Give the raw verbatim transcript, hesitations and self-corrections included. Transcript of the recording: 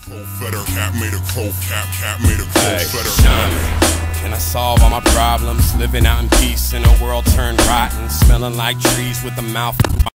cold feather, cat made a cold cap, cat made a cold hey, feather. Can I solve all my problems? Living out in peace in a world turned rotten, smelling like trees with a mouth